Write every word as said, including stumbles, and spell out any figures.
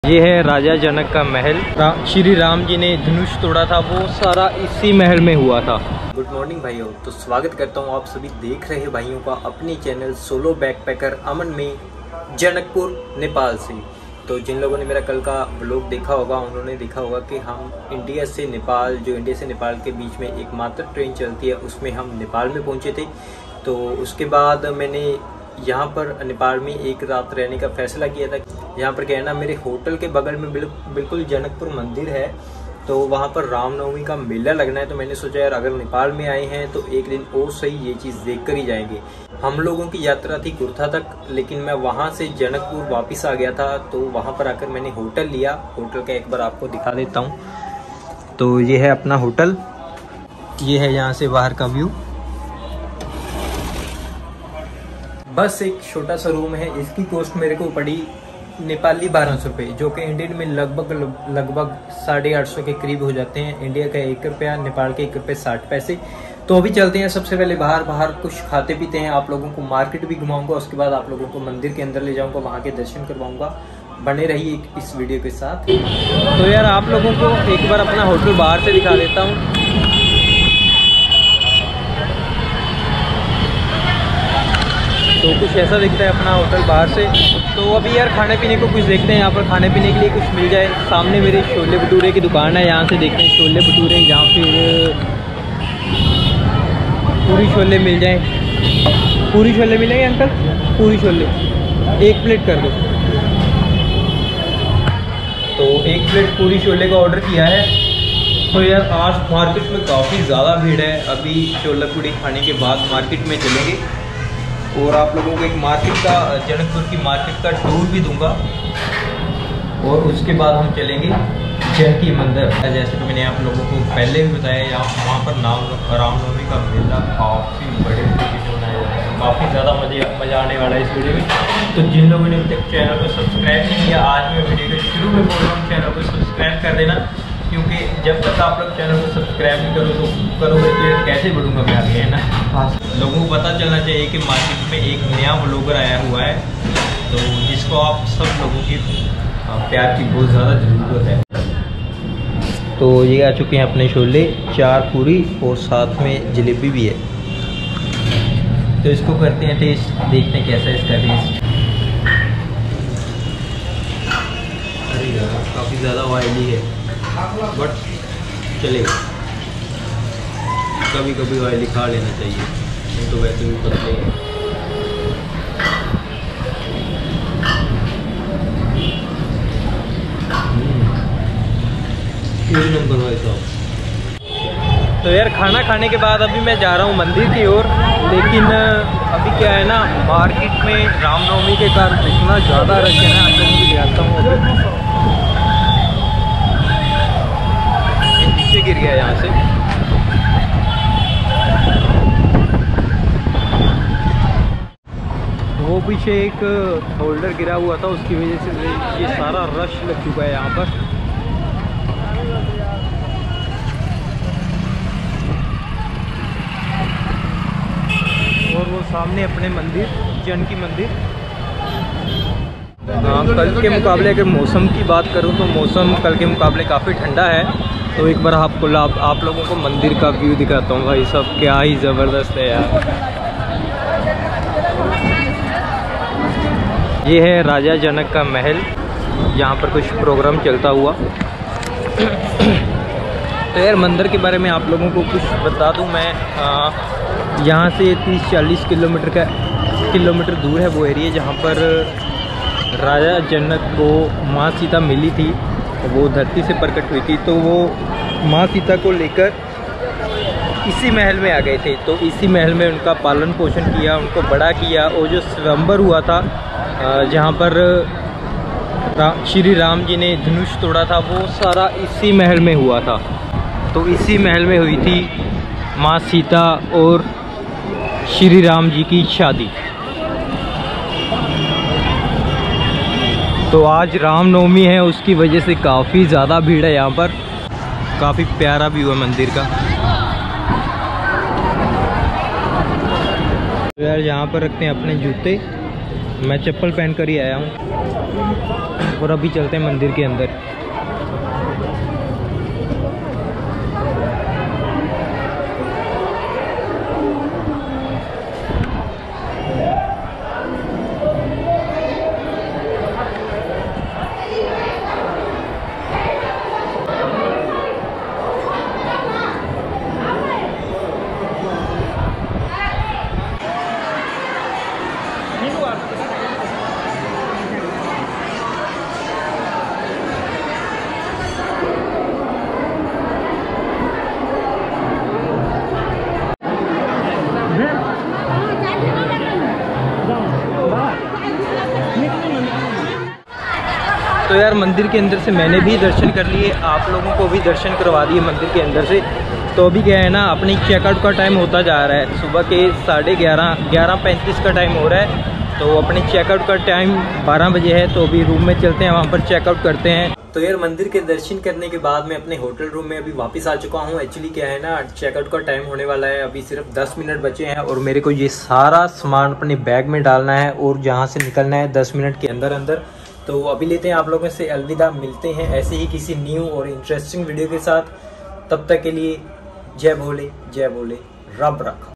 ये है राजा जनक का महल। रा, श्री राम जी ने धनुष तोड़ा था, वो सारा इसी महल में हुआ था। गुड मॉर्निंग भाइयों, तो स्वागत करता हूँ आप सभी देख रहे भाइयों का अपने चैनल सोलो बैकपैकर अमन में जनकपुर नेपाल से। तो जिन लोगों ने मेरा कल का व्लॉग देखा होगा उन्होंने देखा होगा कि हम इंडिया से नेपाल, जो इंडिया से नेपाल के बीच में एकमात्र ट्रेन चलती है, उसमें हम नेपाल में पहुँचे थे। तो उसके बाद मैंने यहाँ पर नेपाल में एक रात रहने का फैसला किया था। यहाँ पर क्या है ना, मेरे होटल के बगल में बिल, बिल्कुल जनकपुर मंदिर है, तो वहाँ पर रामनवमी का मेला लगना है। तो मैंने सोचा यार अगर नेपाल में आए हैं तो एक दिन और सही ये चीज़ देख कर ही जाएंगे। हम लोगों की यात्रा थी कुर्था तक, लेकिन मैं वहाँ से जनकपुर वापस आ गया था। तो वहाँ पर आकर मैंने होटल लिया। होटल का एक बार आपको दिखा देता हूँ। तो ये है अपना होटल, ये है यहाँ से बाहर का व्यू। बस एक छोटा सा रूम है, इसकी कॉस्ट मेरे को पड़ी नेपाली बारह सौ रुपये, जो कि इंडियन में लगभग लगभग साढ़े आठ सौ के करीब हो जाते हैं। इंडिया का एक रुपया, नेपाल के एक रुपये साठ पैसे। तो अभी चलते हैं सबसे पहले बाहर बाहर कुछ खाते पीते हैं। आप लोगों को मार्केट भी घुमाऊंगा, उसके बाद आप लोगों को मंदिर के अंदर ले जाऊंगा, वहाँ के दर्शन करवाऊंगा। बने रहिए इस वीडियो के साथ। तो यार आप लोगों को एक बार अपना होटल बाहर से दिखा देता हूँ। तो कुछ ऐसा दिखता है अपना होटल बाहर से। तो अभी यार खाने पीने को कुछ देखते हैं, यहाँ पर खाने पीने के लिए कुछ मिल जाए। सामने मेरे छोले भटूरे की दुकान है, यहाँ से देखते हैं छोले भटूरे या फिर पूरी छोले मिल जाए। पूरी छोले मिलेंगे अंकल? पूरी छोले एक प्लेट कर दो। तो एक प्लेट पूरी छोले का ऑर्डर किया है। तो यार आज मार्केट में काफ़ी ज़्यादा भीड़ है। अभी छोला पूड़ी खाने के बाद मार्केट में चलेंगे और आप लोगों को एक मार्केट का, जनकपुर की मार्केट का टूर भी दूंगा। और उसके बाद हम चलेंगे जानकी मंदिर। जैसे कि मैंने आप लोगों को पहले भी बताया, यहाँ वहाँ पर नाम रामनवमी का मेला काफ़ी बड़े तरीके से मनाया जाता है। काफ़ी ज़्यादा मजे मज़ा आने वाला है इस वीडियो में। तो जिन लोगों ने अभी तक चैनल को सब्सक्राइब नहीं किया, आज मैं वीडियो के शुरू में बोल रहा हूँ चैनल को सब्सक्राइब कर देना, क्योंकि जब तक आप लोग चैनल को सब्सक्राइब नहीं करो तो करोगे तो कैसे बढ़ूंगा मैं आगे, है ना। लोगों को पता चलना चाहिए कि मार्केट में एक नया ब्लॉगर आया हुआ है, तो जिसको आप सब लोगों की प्यार की बहुत ज़्यादा ज़रूरत है। तो ये आ चुके हैं अपने छोले, चार पूरी और साथ में जलेबी भी है। तो इसको करते हैं टेस्ट, देखते हैं कैसा है इसका टेस्ट। अरे यार काफ़ी ज़्यादा ऑयली है, बट चलेगा। कभी कभी ऑयली खा लेना चाहिए, नहीं तो वैसे भी पतले हैं। एक नंबर भाई साहब। तो यार खाना खाने के बाद अभी मैं जा रहा हूँ मंदिर की ओर, लेकिन अभी क्या है ना, मार्केट में रामनवमी के कारण इतना ज़्यादा रश है ना, अंदर भी जाता हूँ। अभी नीचे गिर गया यहाँ से। वो पीछे एक होल्डर गिरा हुआ था, उसकी वजह से ये सारा रश लग चुका है यहाँ पर। और वो सामने अपने मंदिर, जानकी मंदिर। हाँ, कल के मुकाबले अगर मौसम की बात करूँ तो मौसम कल के मुकाबले काफ़ी ठंडा है। तो एक बार आपको आप, आप लोगों को मंदिर का व्यू दिखाता हूँ भाई साहब, क्या ही ज़बरदस्त है यार। ये है राजा जनक का महल, यहाँ पर कुछ प्रोग्राम चलता हुआ। तो यार मंदिर के बारे में आप लोगों को कुछ बता दूँ मैं। यहाँ से तीस चालीस किलोमीटर का किलोमीटर दूर है वो एरिया जहाँ पर राजा जनक को माँ सीता मिली थी, वो धरती से प्रकट हुई थी। तो वो माँ सीता को लेकर इसी महल में आ गए थे। तो इसी महल में उनका पालन पोषण किया, उनको बड़ा किया। और जो स्वयंवर हुआ था, जहाँ पर रा, श्री राम जी ने धनुष तोड़ा था, वो सारा इसी महल में हुआ था। तो इसी महल में हुई थी माँ सीता और श्री राम जी की शादी। तो आज रामनवमी है, उसकी वजह से काफ़ी ज़्यादा भीड़ है यहाँ पर। काफ़ी प्यारा भी हुआ मंदिर का। यार यहाँ पर रखते हैं अपने जूते। मैं चप्पल पहन कर ही आया हूँ। और अभी चलते हैं मंदिर के अंदर। तो यार मंदिर के अंदर से मैंने भी दर्शन कर लिए, आप लोगों को भी दर्शन करवा दिए मंदिर के अंदर से। तो अभी क्या है ना, अपनी चेकआउट का टाइम होता जा रहा है, सुबह के साढ़े ग्यारह ग्यारह पैंतीस का टाइम हो रहा है। तो अपनी चेकआउट का टाइम बारह बजे है, तो अभी रूम में चलते हैं, वहाँ पर चेकआउट करते हैं। तो यार मंदिर के दर्शन करने के बाद मैं अपने होटल रूम में अभी वापस आ चुका हूँ। एक्चुअली क्या है ना, चेकआउट का टाइम होने वाला है, अभी सिर्फ दस मिनट बचे हैं और मेरे को ये सारा सामान अपने बैग में डालना है और जहाँ से निकलना है दस मिनट के अंदर अंदर। तो अभी लेते हैं आप लोगों से अलविदा, मिलते हैं ऐसे ही किसी न्यू और इंटरेस्टिंग वीडियो के साथ। तब तक के लिए जय भोले, जय भोले, रब रखा।